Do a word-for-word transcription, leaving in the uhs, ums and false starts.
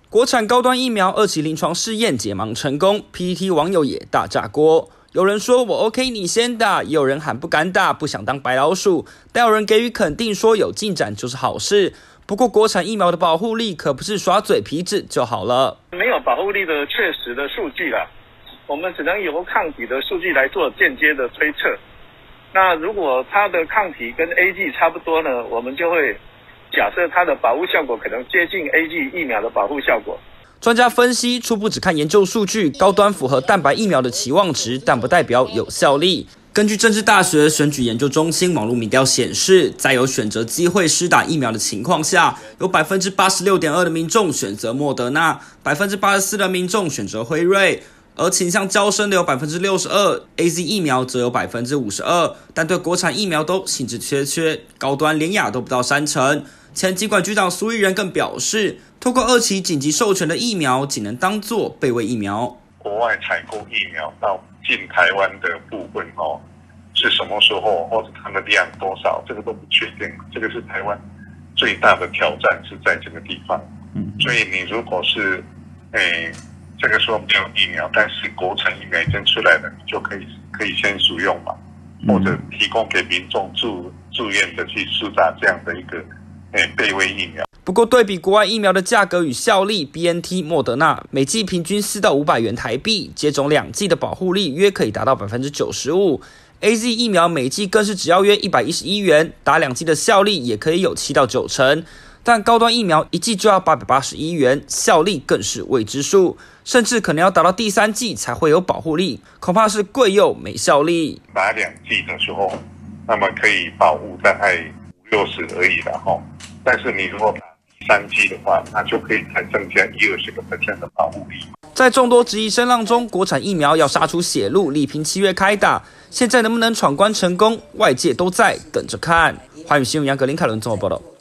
国产高端疫苗二期临床试验解盲成功 ，P T T 网友也大炸锅。有人说我 OK， 你先打；也有人喊不敢打，不想当白老鼠。但有人给予肯定，说有进展就是好事。不过，国产疫苗的保护力可不是耍嘴皮子就好了。 没有保护力的确实的数据啦，我们只能由抗体的数据来做间接的推测。那如果它的抗体跟 A G 差不多呢，我们就会假设它的保护效果可能接近 A G 疫苗的保护效果。 专家分析，初步只看研究数据，高端符合蛋白疫苗的期望值，但不代表有效力。根据政治大学选举研究中心网络民调显示，在有选择机会施打疫苗的情况下，有 百分之八十六点二 的民众选择莫德纳， 百分之八十四 的民众选择辉瑞，而倾向较深的有 百分之六十二， A Z 疫苗则有 百分之五十二， 但对国产疫苗都兴致缺缺，高端连亚都不到三成。前疾管局长苏益仁更表示，透过二期紧急授权的疫苗仅能当作备位疫苗。 国外采购疫苗到进台湾的部分哦，是什么时候或者它的量多少，这个都不确定。这个是台湾最大的挑战是在这个地方。所以你如果是诶这个时候没有疫苗，但是国产疫苗已经出来了，你就可以可以先使用嘛，或者提供给民众自自愿的去施打这样的一个诶备位疫苗。 不过，对比国外疫苗的价格与效力 ，B N T、莫德纳每剂平均四到五百元台币，接种两剂的保护力约可以达到 百分之九十五。A Z 疫苗每剂更是只要约一百一十一元，打两剂的效力也可以有七到九成。但高端疫苗一剂就要八百八十一元，效力更是未知数，甚至可能要打到第三剂才会有保护力，恐怕是贵又没效力。 打两剂的时候，那么可以保护大概五六十而已了哈。但是你如果打三剂的话，那就可以再增加一二十个 percent 的保护力。 在众多质疑声浪中，国产疫苗要杀出血路，力拼七月开打。现在能不能闯关成功，外界都在等着看。华语新闻杨格林凯伦综合报道。